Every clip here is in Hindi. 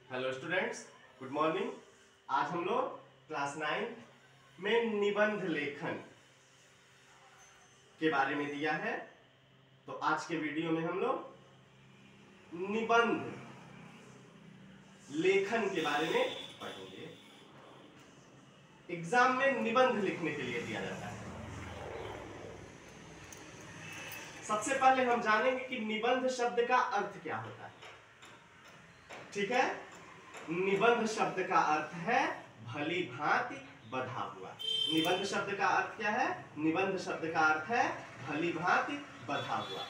Hello students, good morning. आज हम लोग क्लास 9 में निबंध लेखन के बारे में दिया है। तो आज के वीडियो में हम लोग निबंध लेखन के बारे में पढ़ेंगे। एग्जाम में निबंध लिखने के लिए दिया जाता है। सबसे पहले हम जानेंगे कि निबंध शब्द का अर्थ क्या होता है। ठीक है, निबंध शब्द का अर्थ है भली भांति बधा हुआ। निबंध शब्द का अर्थ क्या है? निबंध शब्द का अर्थ है भली भांति बधा हुआ।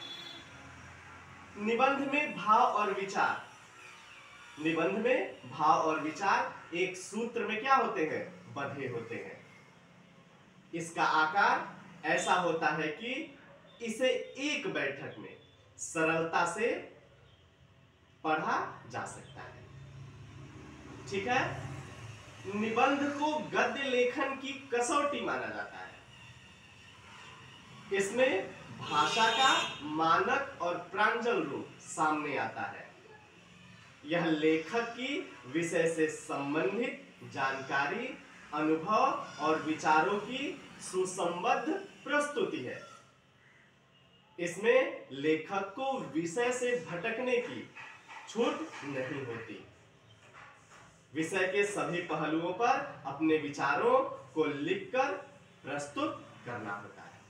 निबंध में भाव और विचार, निबंध में भाव और विचार एक सूत्र में क्या होते हैं? बधे होते हैं। इसका आकार ऐसा होता है कि इसे एक बैठक में सरलता से पढ़ा जा सकता है। ठीक है, निबंध को गद्य लेखन की कसौटी माना जाता है। इसमें भाषा का मानक और प्रांजल रूप सामने आता है। यह लेखक की विषय से संबंधित जानकारी, अनुभव और विचारों की सुसंबद्ध प्रस्तुति है। इसमें लेखक को विषय से भटकने की छूट नहीं होती। विषय के सभी पहलुओं पर अपने विचारों को लिखकर प्रस्तुत करना होता है।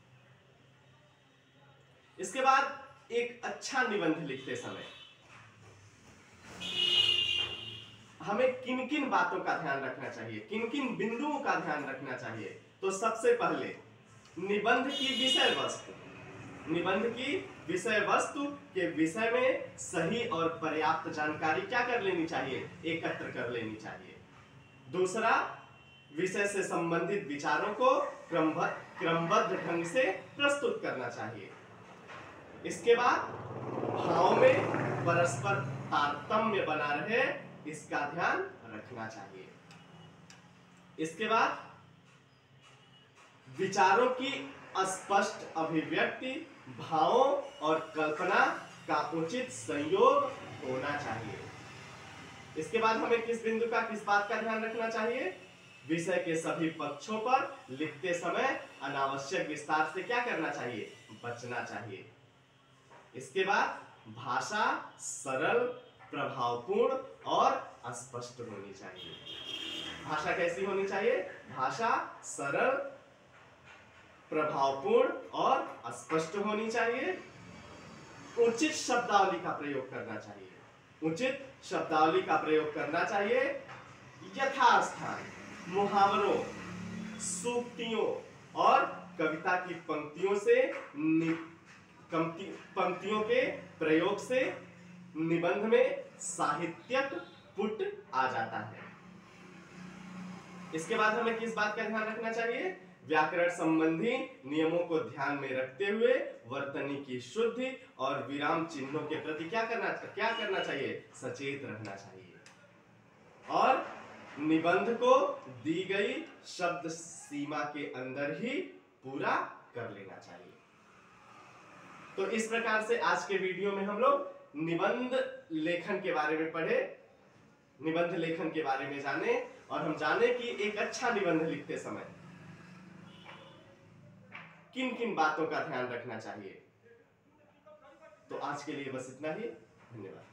इसके बाद एक अच्छा निबंध लिखते समय हमें किन किन बातों का ध्यान रखना चाहिए, किन किन बिंदुओं का ध्यान रखना चाहिए। तो सबसे पहले निबंध की विषय वस्तु, निबंध की विषय वस्तु के विषय में सही और पर्याप्त जानकारी क्या कर लेनी चाहिए? एकत्र कर लेनी चाहिए। दूसरा, विषय से संबंधित विचारों को क्रमबद्ध ढंग से प्रस्तुत करना चाहिए। इसके बाद भाव में परस्पर तारतम्य बना रहे, इसका ध्यान रखना चाहिए। इसके बाद विचारों की स्पष्ट अभिव्यक्ति, भावों और कल्पना का उचित संयोग होना चाहिए। इसके बाद हमें किस बिंदु का, किस बात का ध्यान रखना चाहिए? विषय के सभी पक्षों पर लिखते समय अनावश्यक विस्तार से क्या करना चाहिए? बचना चाहिए। इसके बाद भाषा सरल, प्रभावपूर्ण और स्पष्ट होनी चाहिए। भाषा कैसी होनी चाहिए? भाषा सरल, प्रभावपूर्ण और स्पष्ट होनी चाहिए। उचित शब्दावली का प्रयोग करना चाहिए। उचित शब्दावली का प्रयोग करना चाहिए। यथास्थान मुहावरों, सूक्तियों और कविता की पंक्तियों के प्रयोग से निबंध में साहित्यिक पुट आ जाता है। इसके बाद हमें किस बात का ध्यान रखना चाहिए? व्याकरण संबंधी नियमों को ध्यान में रखते हुए वर्तनी की शुद्धि और विराम चिन्हों के प्रति क्या करना चाहिए? सचेत रहना चाहिए। और निबंध को दी गई शब्द सीमा के अंदर ही पूरा कर लेना चाहिए। तो इस प्रकार से आज के वीडियो में हम लोग निबंध लेखन के बारे में पढ़े, निबंध लेखन के बारे में जाने, और हम जाने कि एक अच्छा निबंध लिखते समय किन किन बातों का ध्यान रखना चाहिए। तो आज के लिए बस इतना ही। धन्यवाद।